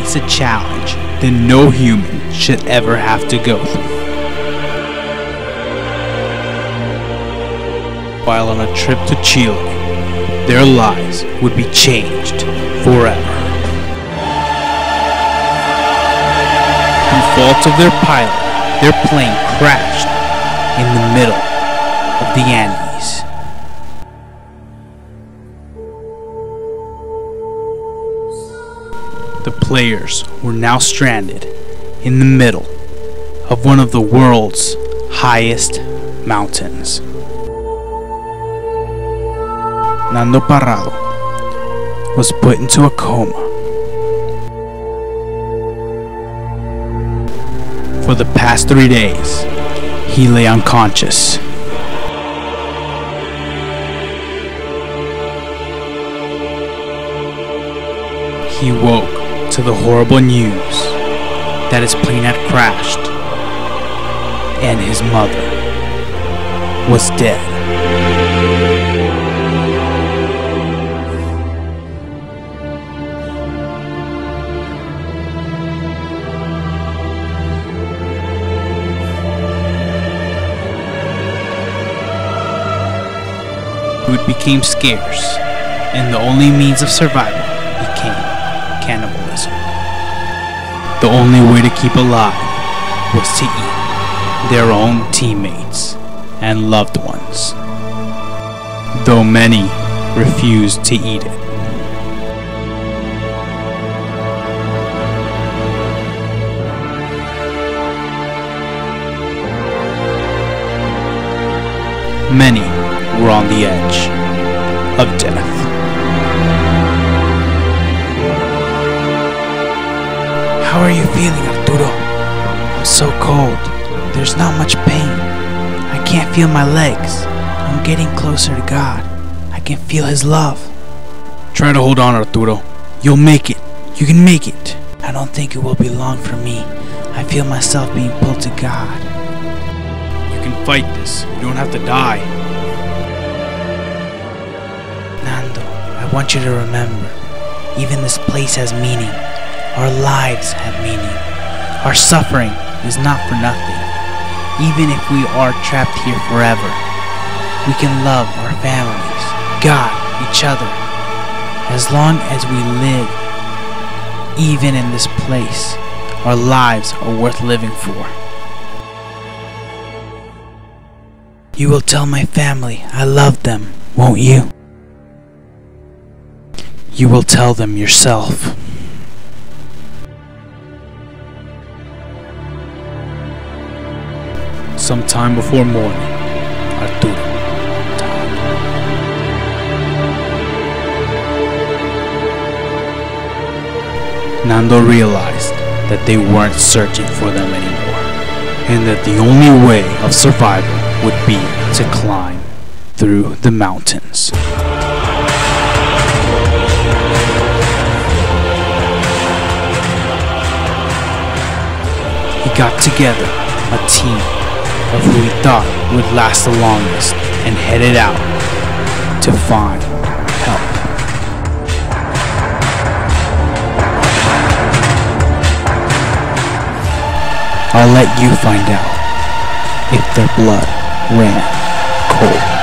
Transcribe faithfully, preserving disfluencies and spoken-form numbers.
face a challenge that no human should ever have to go through. While on a trip to Chile, their lives would be changed forever. Through faults of their pilot, their plane crashed in the middle of the Andes. The players were now stranded in the middle of one of the world's highest mountains. Nando Parrado was put into a coma. For the past three days, he lay unconscious. He woke to the horrible news that his plane had crashed and his mother was dead. Food became scarce, and the only means of survival became cannibalism. The only way to keep alive was to eat their own teammates and loved ones, though many refused to eat it. Many were on the edge of death. How are you feeling, Arturo? I'm so cold. There's not much pain. I can't feel my legs. I'm getting closer to God. I can feel His love. Try to hold on, Arturo. You'll make it. You can make it. I don't think it will be long for me. I feel myself being pulled to God. You can fight this. You don't have to die. Nando, I want you to remember, even this place has meaning. Our lives have meaning. Our suffering is not for nothing. Even if we are trapped here forever, we can love our families, God, each other. As long as we live, even in this place, our lives are worth living for. You will tell my family I love them, won't you? You will tell them yourself. Sometime before morning, Arturo died. Nando realized that they weren't searching for them anymore, and that the only way of survival would be to climb through the mountains. He got together a team of who he thought would last the longest and headed out to find help. I'll let you find out if their blood ran cold.